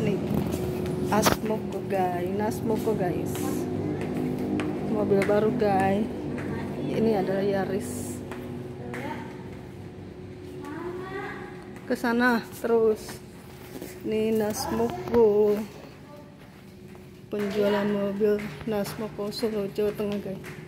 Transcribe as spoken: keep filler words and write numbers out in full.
nih Asmoko guys, Nasmoko guys, mobil baru guys. Ini adalah Yaris. Ke sana terus. Nih Nasmoko, penjualan mobil Nasmoko Solo Jawa Tengah guys.